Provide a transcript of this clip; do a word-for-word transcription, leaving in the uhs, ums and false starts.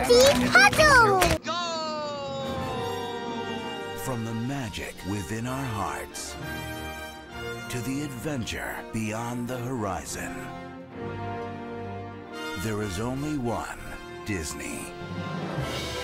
Mickey Puzzle! From the magic within our hearts to the adventure beyond the horizon, there is only one Disney.